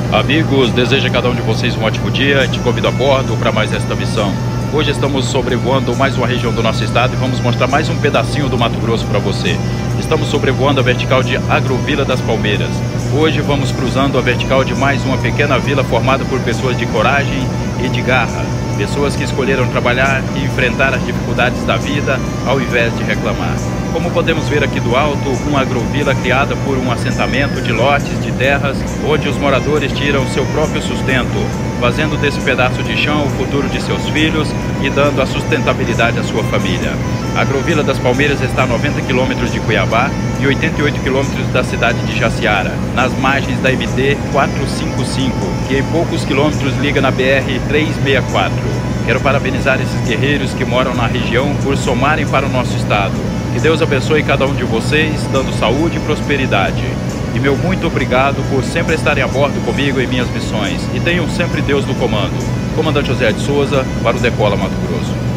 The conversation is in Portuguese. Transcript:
Amigos, desejo a cada um de vocês um ótimo dia e te convido a bordo para mais esta missão. Hoje estamos sobrevoando mais uma região do nosso estado e vamos mostrar mais um pedacinho do Mato Grosso para você. Estamos sobrevoando a vertical de Agrovila das Palmeiras. Hoje vamos cruzando a vertical de mais uma pequena vila formada por pessoas de coragem e de garra. Pessoas que escolheram trabalhar e enfrentar as dificuldades da vida ao invés de reclamar. Como podemos ver aqui do alto, uma agrovila criada por um assentamento de lotes de terras, onde os moradores tiram seu próprio sustento, fazendo desse pedaço de chão o futuro de seus filhos e dando a sustentabilidade à sua família. A Agrovila das Palmeiras está a 90 quilômetros de Cuiabá e 88 quilômetros da cidade de Jaciara, nas margens da MT 455, que em poucos quilômetros liga na BR 364. Quero parabenizar esses guerreiros que moram na região por somarem para o nosso estado. Que Deus abençoe cada um de vocês, dando saúde e prosperidade. E meu muito obrigado por sempre estarem a bordo comigo em minhas missões. E tenham sempre Deus no comando. Comandante José de Souza, para o Decola Mato Grosso.